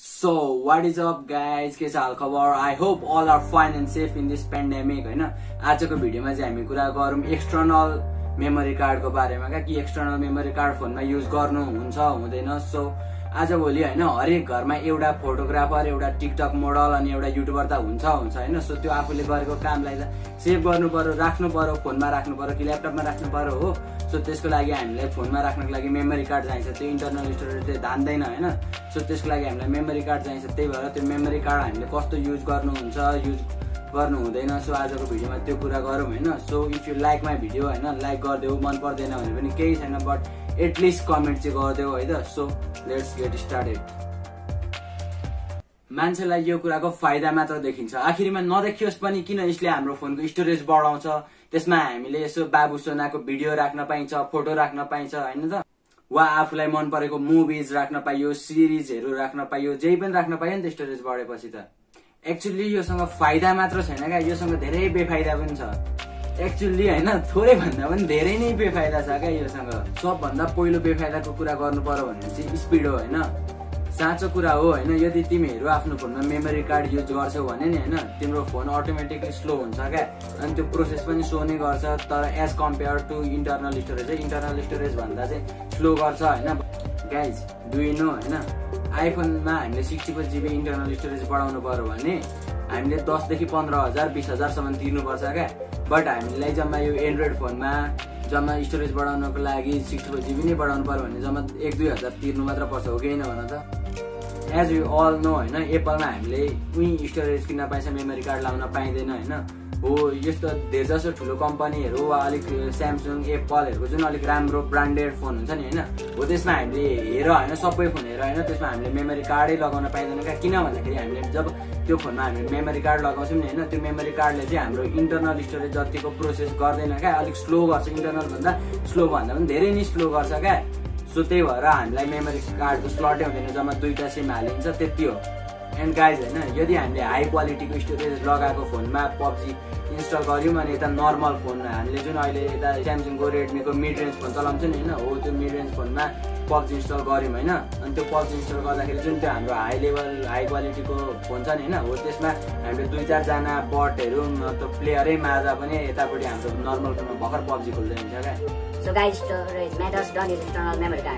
So what is up guys, के छ हाल खबर? I hope all are fine and safe in this pandemic हैन। आजको भिडियोमा चाहिँ हामी कुरा गरौँ एक्सटर्नल मेमोरी कार्डको बारेमा कि एक्सटर्नल मेमोरी कार्ड फोनमा युज गर्नु हुन्छ हुँदैन। सो आज भोलि हैन हरेक घरमा एउटा फोटोग्राफर, एउटा टिकटक मोडल अनि एउटा युट्युबर त हुन्छ हैन। सो त्यो आफूले गरेको कामलाई सेभ गर्नु पर्यो, राख्नु पर्यो, फोनमा राख्नु पर्यो कि ल्यापटपमा राख्नु पर्यो हो। सो त्यसको लागि हामीलाई फोनमा राख्नको लागि मेमोरी कार्ड चाहिन्छ। त्यो इन्टरनल स्टोरेजले धान्दैन हैन। सो त्यसको लागि हामीलाई मेमोरी कार्ड चाहिन्छ। त्यही भएर त्यो मेमोरी कार्ड हामीले कस्तो युज गर्नुहुन्छ, युज गर्नु हुँदैन। सो आजको भिडियोमा त्यो कुरा गरौँ हैन। So if you like my video हैन, लाइक गरिदेऊ, मन पर्दैन भने पनि केही छैन, बट एटलिस्ट कमेन्ट चाहिँ गरिदेऊ है त। So let's get started. मान्छेलाई यो कुराको फाइदा मात्र देखिन्छ, आखिरमा नदेखियोस् पनि किन यसले हाम्रो फोनको स्टोरेज बढाउँछ। त्यसमा हामीले यसो बाबु सोनाको भिडियो राख्न पाइन्छ, फोटो राख्न पाइन्छ हैन त, वा आफूलाई मन परेको मुभिज राख्न पाइयो, सिरिजहरू राख्न पाइयो, जे पनि राख्न पाइयो नि त स्टोरेज बढेपछि त। एक्चुअली योसँग फाइदा मात्र छैन क्या, योसँग धेरै बेफाइदा पनि छ। एक्चुअली हैन थोरै भन्दा पनि धेरै नै बेफाइदा छ क्या योसँग। सबभन्दा पहिलो बेफाइदाको कुरा गर्नु पर्यो भने चाहिँ स्पिड हो हैन। साँचो कुरा हो हैन। यदि तिमीहरू आफ्नो फोनमा मेमोरी कार्ड युज गर्छौ भने नि हैन, तिम्रो फोन अटोमेटिकली स्लो हुन्छ क्या। अनि त्यो प्रोसेस पनि स्लो नै गर्छ, तर as compared to internal storage चाहिँ इन्टरनल स्टोरेज भन्दा चाहिँ स्लो गर्छ हैन। गाइज डु यु नो हैन, आइफोनमा हामीले 64 GB इन्टरनल स्टोरेज बढाउनु पर्यो भने हामीले 10 देखि 15,000 20,000 सम्म तिर्नुपर्छ क्या। बट हामीलाई जम्मा यो एन्ड्रोइड फोनमा जम्मा स्टोरेज बढाउनको लागि 64 GB नै बढाउनु पर्यो भने जम्मा 1-2 हजार तिर्नु मात्र पर्छ, हो कि होइन भन त। एज यु अल नो हैन, एप्पलमा हामीले उही स्टोरेज किन्न पाइन्छ, मेमोरी कार्ड लाउन पाइँदैन हैन। हो यस्तो धेरै जसो ठुलो कम्पनीहरू वा अलिक स्यामसङ, एप्पलहरूको जुन अलिक राम्रो ब्रान्डेड फोन हुन्छ नि हैन, हो त्यसमा हामीले हेर हैन, सबै फोन हेर हैन, त्यसमा हामीले मेमोरी कार्डै लगाउन पाइँदैन क्या। किन भन्दाखेरि हामीले जब त्यो फोनमा हामीले मेमोरी कार्ड लगाउँछौँ नि हैन, त्यो मेमोरी कार्डले चाहिँ हाम्रो इन्टरनल स्टोरेज जतिको प्रोसेस गर्दैन क्या, अलिक स्लो गर्छ। इन्टरनल भन्दा स्लो भन्दा पनि धेरै नै स्लो गर्छ क्या। सो त्यही भएर हामीलाई मेमोरी कार्डको स्लटै हुँदैन, जम्मा 2टा सिम हालिन्छ, त्यति हो। एन्ड गाइज हैन, यदि हामीले हाई क्वालिटीको स्टोरेज लगाएको फोनमा पब्जी इन्स्टल गर्यौँ अनि यता नर्मल फोन हामीले जुन अहिले यता स्यामसङको, रेडमीको मिड रेन्ज फोन चलाउँछ नि हैन, हो त्यो मिड रेन्ज फोनमा पब्जी इन्स्टल गर्यौँ हैन, अनि त्यो पब्जी इन्स्टल गर्दाखेरि जुन त्यो हाम्रो हाई लेभल हाई क्वालिटीको फोन छ नि हैन, हो त्यसमा हामीले 2-4 जना बटहरू मतलब प्लेयरै मार्दा पनि यतापट्टि हाम्रो नर्मल फोनमा भर्खर पब्जी खोल्दै हुन्छ क्या। So guys, storage matters, don't use external memory card.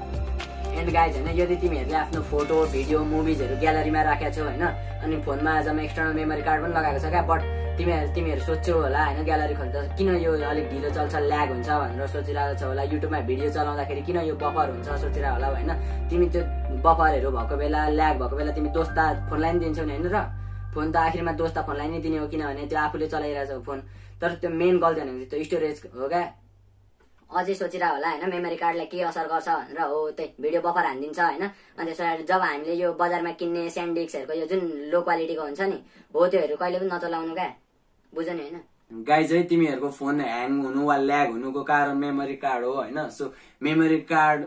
And guys हैन, यदि तिमीहरूले आफ्नो फोटो, भिडियो, मुभिजहरू ग्यालरीमा राखेको छौ हैन, अनि फोनमा जम्मा एक्सटर्नल मेमोरी कार्ड पनि लगाएको छ क्या, बट तिमीहरू सोध्छौ होला हैन, ग्यालरी खोल्दा किन यो अलिक ढिलो चल्छ, ल्याग हुन्छ भनेर सोचिरहेको छ होला। युट्युबमा भिडियो चलाउँदाखेरि किन यो बफर हुन्छ सोचिरहेको होला हैन। तिमी त्यो बफरहरू भएको बेला, ल्याग भएको बेला तिमी दोस्ता फोनलाई नि दिन्छौ नि हैन, र फोन त आखिरमा दोस्ता फोनलाई नै दिने हो, किनभने त्यो आफूले चलाइरहेको छ फोन। तर त्यो मेन गल्ती भनेको त्यो स्टोरेज हो क्या। अझै सोचिरह होला हैन, मेमोरी कार्डले के असर गर्छ भनेर। हो त्यही भिडियो बफर हानिदिन्छ हैन, अनि त्यसपछि जब हामीले यो बजारमा किन्ने स्यान्डिक्सहरूको यो जुन लो क्वालिटीको हुन्छ नि, हो त्योहरू कहिले पनि नचलाउनु क्या, बुझ्यो नि हैन। गाइज है, तिमीहरूको फोन ह्याङ हुनु वा ल्याग हुनुको कारण मेमोरी कार्ड हो हैन। सो मेमोरी कार्ड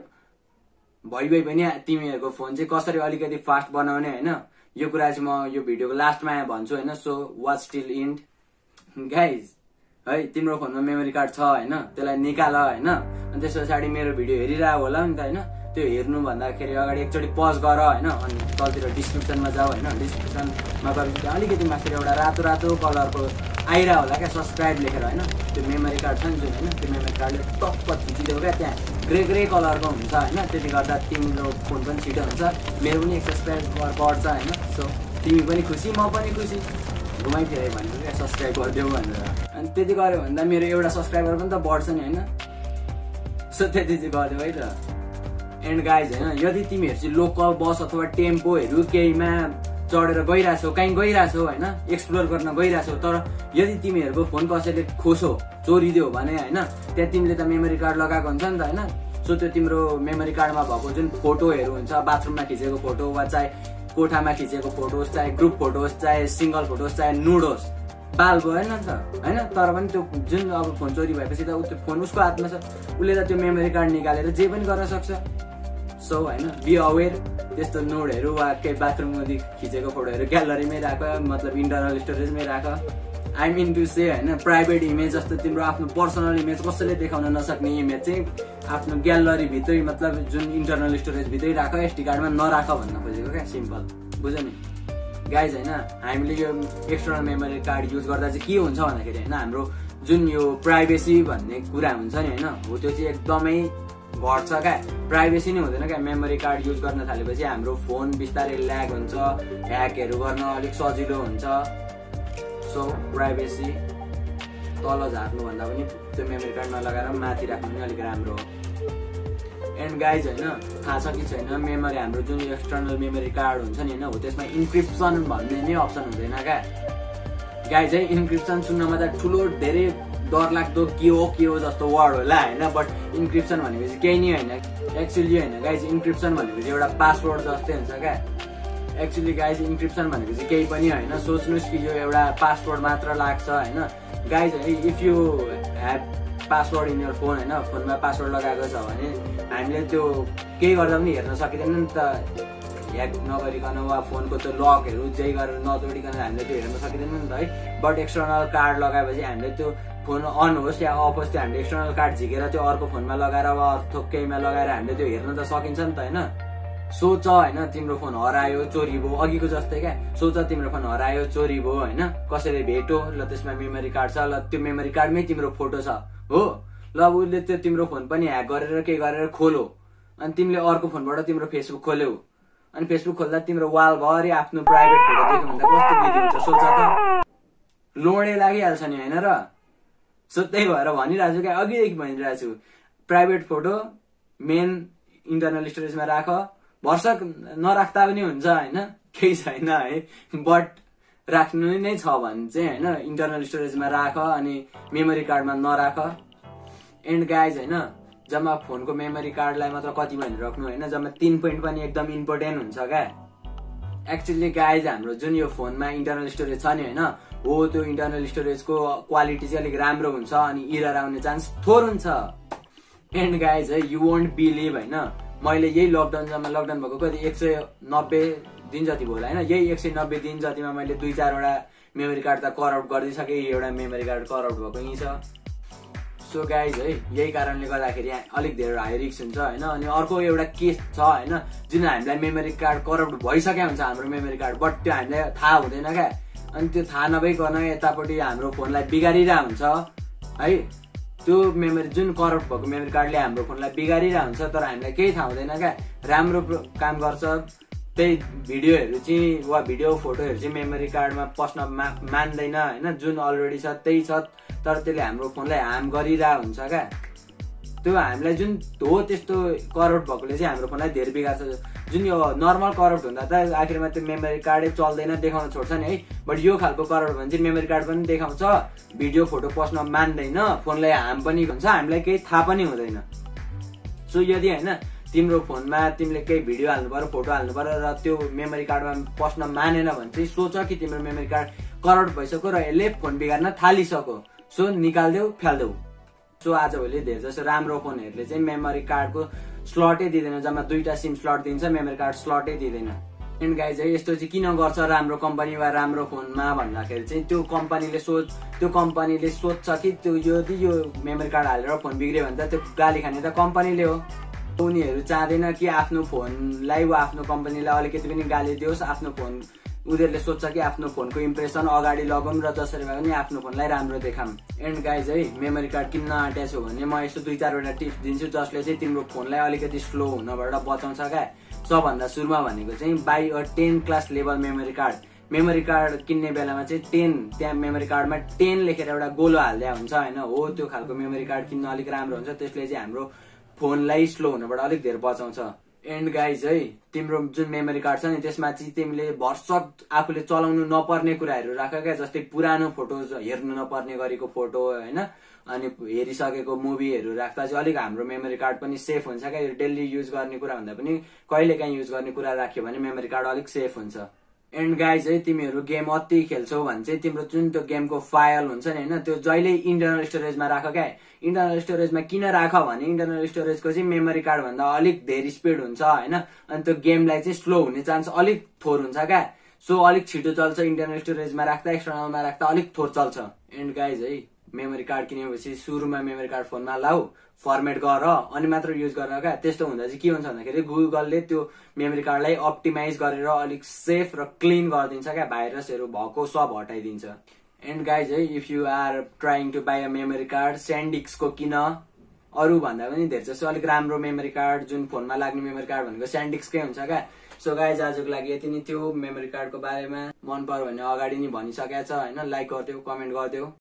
भइ पनि तिमीहरूको फोन चाहिँ कसरी अलिकति फास्ट बनाउने हैन, यो कुरा चाहिँ म यो भिडियोको लास्टमा भन्छु हैन। So watch till end. Guys है, तिम्रो फोनमा मेमोरी कार्ड छ हैन, त्यसलाई निकाल हैन, अनि त्यस पछाडि मेरो भिडियो हेरिरहेको होला नि त हैन। त्यो हेर्नु भन्दाखेरि अगाडि एकचोटि पज गर हैन, अनि तलतिर डिस्क्रिप्सनमा जाऊ हैन। डिस्क्रिप्सनमा गएपछि अलिकति माथि एउटा रातो रातो कलरको आइरहेको होला क्या, सब्सक्राइब लेखेर हैन। त्यो मेमोरी कार्ड छ नि जुन हैन, त्यो मेमोरी कार्डले टक्क थिचिदेऊ क्या, त्यहाँ ग्रे कलरको हुन्छ हैन। त्यसले गर्दा तिम्रो फोन पनि छिटो हुन्छ, मेरो पनि सब्सक्राइब बढ्छ हैन। सो तिमी पनि खुसी, म पनि खुसी, घुमाइफिरै भनेको क्या, सब्सक्राइब गरिदेऊ भनेर। अनि त्यति गऱ्यो भन्दा मेरो एउटा सब्सक्राइबर पनि त बढ्छ नि हैन। सो त्यति चाहिँ गरिदेऊ है त। एन्ड गाइज हैन, यदि तिमीहरू चाहिँ लोकल बस अथवा टेम्पोहरू केहीमा चढेर गइरहेछौ, कहीँ गइरहेछौ हैन, एक्सप्लोर गर्न गइरहेछौ, तर यदि तिमीहरूको फोन कसैले खोसो, चोरिदियो भने हैन, त्यहाँ तिमीले त मेमोरी कार्ड लगाएको हुन्छ नि त हैन। सो त्यो तिम्रो मेमोरी कार्डमा भएको जुन फोटोहरू हुन्छ, बाथरुममा खिचेको फोटो वा चाहे कोठामा खिचेको फोटो होस्, चाहे ग्रुप फोटो होस्, चाहे सिंगल फोटो होस्, चाहे नुड होस्, बाल गएन नि त हैन। तर पनि त्यो जुन अब फोन चोरी भएपछि त त्यो फोन उसको हातमा छ, उसले त त्यो मेमोरी कार्ड निकालेर जे पनि गर्न सक्छ। सो हैन, बी अवेर। त्यस्तो नोडहरू वा केही बाथरुममा खिचेको फोटोहरू ग्यालरीमै राख, मतलब इन्टरनल स्टोरेजमै राख। आई मिन टु से हैन, प्राइभेट इमेज जस्तो तिम्रो आफ्नो पर्सनल इमेज कसैले देखाउन नसक्ने इमेज चाहिँ आफ्नो ग्यालरी भित्रै मतलब जुन इन्टरनल स्टोरेज भित्रै राख, एसडी कार्डमा नराख भन्न खोजेको क्या, सिम्पल बुझ्यो नि गाइज होइन। हामीले यो एक्सटर्नल मेमोरी कार्ड युज गर्दा चाहिँ के हुन्छ भन्दाखेरि होइन हाम्रो जुन यो प्राइभेसी भन्ने कुरा हुन्छ नि होइन, हो त्यो चाहिँ एकदमै घट्छ क्या, प्राइभेसी नै हुँदैन क्या। मेमोरी कार्ड युज गर्न थालेपछि हाम्रो फोन बिस्तारै ल्याग हुन्छ, ह्याकहरू गर्न अलिक सजिलो हुन्छ। सो प्राइभेसी तल झार्नुभन्दा पनि त्यो मेमोरी कार्ड नलगाएर माथि राख्नु पनि अलिक राम्रो हो। एन्ड गाइज होइन थाहा छ कि छैन, मेमोरी हाम्रो जुन एक्सटर्नल मेमोरी कार्ड हुन्छ नि होइन, हो त्यसमा इन्क्रिप्सन भन्ने नै अप्सन हुँदैन क्या गाइज है। इन्क्रिप्सन सुन्नमा त ठुलो धेरै डरलाग्दो के हो जस्तो वर्ड होला होइन, बट इन्क्रिप्सन भनेपछि केही नै होइन एक्चुअली होइन गाइज। इन्क्रिप्सन भनेपछि एउटा पासवर्ड जस्तै हुन्छ क्या एक्चुअली गाइज। इन्क्रिप्सन भनेपछि केही पनि होइन, सोच्नुहोस् कि यो एउटा पासवर्ड मात्र लाग्छ होइन guys. If you have password in your phone होइन, फोनमा पासवर्ड लगाएको छ भने हामीले त्यो केही गर्दा पनि हेर्न सकिँदैन नि त, ह्याक नगरिकन वा फोनको त्यो लकहरू जे गरेर नतोडिकन हामीले त्यो हेर्न सकिँदैन नि त है। बट एक्सटर्नल कार्ड लगाएपछि हामीले त्यो फोन अन होस् या अफ होस् त्यो हामीले एक्सटर्नल कार्ड झिकेर त्यो अर्को फोनमा लगाएर वा अर्को केहीमा लगाएर हामीले त्यो हेर्न त सकिन्छ नि त होइन। सोच होइन तिम्रो फोन हरायो चोरी भयो, अघिको जस्तै क्या, सोच तिम्रो फोन हरायो चोरी भयो होइन, कसैले भेट्यो ल त्यसमा मेमोरी कार्ड छ, ल त्यो मेमोरी कार्डमै तिम्रो फोटो छ हो, ल उसले त्यो तिम्रो फोन पनि ह्याक गरेर के गरेर खोलो, अनि तिमीले अर्को फोनबाट तिम्रो फेसबुक खोल्यौ, अनि फेसबुक खोल्दा तिम्रो वालभरि आफ्नो प्राइभेट फोटो देख्यो भने त कस्तो विधि हुन्छ सोच त, लोडे लागिहाल्छ नि होइन र। सो त्यही भएर भनिरहेको छु क्या, अघिदेखि भनिरहेको छु, प्राइभेट फोटो मेन इन्टरनल स्टोरेजमा राख, भर्सक नराख्दा पनि हुन्छ होइन, केही छैन है, बट राख्नु नै छ भने चाहिँ होइन इन्टरनल स्टोरेजमा राख अनि मेमोरी कार्डमा नराख। एन्ड गाइज होइन जम्मा फोनको मेमोरी कार्डलाई मात्र कति भनेर राख्नु होइन, जम्मा 3 पोइन्ट पनि एकदम इम्पोर्टेन्ट हुन्छ क्या एक्चुअली गाइज। हाम्रो जुन यो फोनमा इन्टरनल स्टोरेज छ नि होइन, हो त्यो इन्टरनल स्टोरेजको क्वालिटी चाहिँ अलिक राम्रो हुन्छ अनि इरर आउने चान्स थोर हुन्छ। एन्ड गाइज है यु वोन्ट बिलिभ होइन, मैले यही लकडाउन भएको कति 190 दिन जति भयो होला होइन, यही 190 दिन जतिमा मैले 2-4वटा मेमोरी कार्ड त करप्ट गरिदिइसकेँ, एउटा मेमोरी कार्ड करप्ट भएको यहीँ छ। सो गाइज है यही कारणले गर्दाखेरि अलिक धेरै हाई रिस्क हुन्छ होइन। अनि अर्को एउटा केस छ होइन, जुन हामीलाई मेमोरी कार्ड करप्ट भइसकेको हुन्छ हाम्रो मेमोरी कार्ड, बट त्यो हामीलाई थाहा हुँदैन क्या, अनि त्यो थाहा नभइकन यतापट्टि हाम्रो फोनलाई बिगारिरहेको हुन्छ है। त्यो मेमोरी जुन करप्ट भएको मेमोरी कार्डले हाम्रो फोनलाई बिगारिरहेको हुन्छ, तर हामीलाई केही थाहा हुँदैन क्या, राम्रो काम गर्छ। त्यही भिडियोहरू चाहिँ वा भिडियो फोटोहरू चाहिँ मेमोरी कार्डमा पस्न मान्दैन होइन, जुन अलरेडी छ त्यही छ, तर त्यसले हाम्रो फोनलाई हार्म गरिरहेको हुन्छ क्या। त्यो हामीलाई जुन हो त्यस्तो करप्ट भएकोले चाहिँ हाम्रो फोनलाई धेरै बिगार्छ। जुन यो नर्मल करप्ट हुँदा त आखिरमा त्यो मेमोरी कार्डै चल्दैन, देखाउन छोड्छ नि है, बट यो खालको करप्ट भने चाहिँ मेमोरी कार्ड पनि देखाउँछ, भिडियो फोटो पस्न मान्दैन, फोनलाई हार्म पनि हुन्छ, हामीलाई केही थाहा पनि हुँदैन। सो यदि होइन तिम्रो फोनमा तिमीले केही भिडियो हाल्नु पर्यो, फोटो हाल्नु पर्यो र त्यो मेमोरी कार्डमा पस्न मानेन भने चाहिँ सोच कि तिम्रो मेमोरी कार्ड करप्ट भइसक्यो र यसले फोन बिगार्न थालिसक्यो, सो निकाल्देऊ फ्याल्देऊ। सो आजभोलि धेरै जसो राम्रो फोनहरूले चाहिँ मेमोरी कार्डको स्लटै दिँदैन, जम्मा 2टा सिम स्लट दिन्छ, मेमोरी कार्ड स्लटै दिँदैन। एन्ड गाइज है यस्तो चाहिँ किन गर्छ राम्रो कम्पनी वा राम्रो फोनमा भन्दाखेरि चाहिँ त्यो कम्पनीले सोध्छ कि त्यो यदि यो मेमोरी कार्ड हालेर फोन बिग्रियो भने त त्यो गाली खाने त कम्पनीले हो, उनीहरू चाहँदैन कि आफ्नो फोनलाई वा आफ्नो कम्पनीलाई अलिकति पनि गाली दियोस्, आफ्नो फोन उनीहरूले सोध्छ कि आफ्नो फोनको इम्प्रेसन अगाडि लगाउँ र जसरी भए पनि आफ्नो फोनलाई राम्रो देखाऊँ। एन्ड गाइज है मेमोरी कार्ड किन्न आँटेको छु भने म यस्तो 2-4वटा टिप्स दिन्छु जसले चाहिँ तिम्रो फोनलाई अलिकति स्लो हुनबाट बचाउँछ क्या। सबभन्दा सुरुमा भनेको चाहिँ buy a 10 class level memory card. Memory card किन्ने बेलामा चाहिँ 10 त्यहाँ मेमोरी कार्डमा 10 लेखेर एउटा गोलो हाल्दै हुन्छ होइन, हो त्यो खालको मेमोरी कार्ड किन्न अलिक राम्रो हुन्छ, त्यसले चाहिँ हाम्रो फोनलाई स्लो हुनबाट अलिक धेरै बचाउँछ। एन्ड गाइज है तिम्रो जुन मेमोरी कार्ड छ नि त्यसमा चाहिँ तिमीले भर्सक आफूले चलाउनु नपर्ने कुराहरू राख क्या, जस्तै पुरानो फोटोज हेर्नु नपर्ने गरेको फोटो होइन, अनि हेरिसकेको मुभीहरू राख्दा चाहिँ अलिक हाम्रो मेमोरी कार्ड पनि सेफ हुन्छ क्या। यो डेली युज गर्ने कुरा भन्दा पनि कहिलेकाहीँ युज गर्ने कुरा राख्यो भने मेमोरी कार्ड अलिक सेफ हुन्छ। एन्ड गाइज है तिमीहरू गेम अति खेल्छौ भने चाहिँ तिम्रो जुन त्यो गेमको फाइल हुन्छ नि होइन, त्यो जहिले इन्टरनल स्टोरेजमा राख क्या। इन्टरनल स्टोरेजमा किन राख भने इन्टरनल स्टोरेजको चाहिँ मेमोरी कार्ड भन्दा अलिक धेरै स्पिड हुन्छ होइन, अनि त्यो गेमलाई चाहिँ स्लो हुने चान्स अलिक थोर हुन्छ क्या। सो अलिक छिटो चल्छ इन्टरनल स्टोरेजमा राख्दा, एक्सटर्नलमा राख्दा अलिक थोर चल्छ। एन्ड गाइज है मेमोरी कार्ड किनेपछि सुरुमा मेमोरी कार्ड फोनमा लाऊ, फर्मेट गर अनि मात्र युज गर क्या। त्यस्तो हुँदा चाहिँ के हुन्छ भन्दाखेरि गुगलले त्यो मेमोरी कार्डलाई अप्टिमाइज गरेर अलिक सेफ र क्लिन गरिदिन्छ क्या, भाइरसहरू भएको सब हटाइदिन्छ। एन्ड गाइज है, if you are trying to buy a memory card, स्यान्डिस्कको किन। अरू भन्दा पनि धेरै जस्तो अलिक राम्रो मेमोरी कार्ड, जुन फोनमा लाग्ने मेमोरी कार्ड भनेको स्यान्डिस्कै हुन्छ क्या। सो गाइज आजको लागि यति नै थियो मेमोरी कार्डको बारेमा। मन पर्यो भने अगाडि नै भनिसकेको छ होइन, लाइक गरिदेऊ, कमेन्ट गरिदेऊ।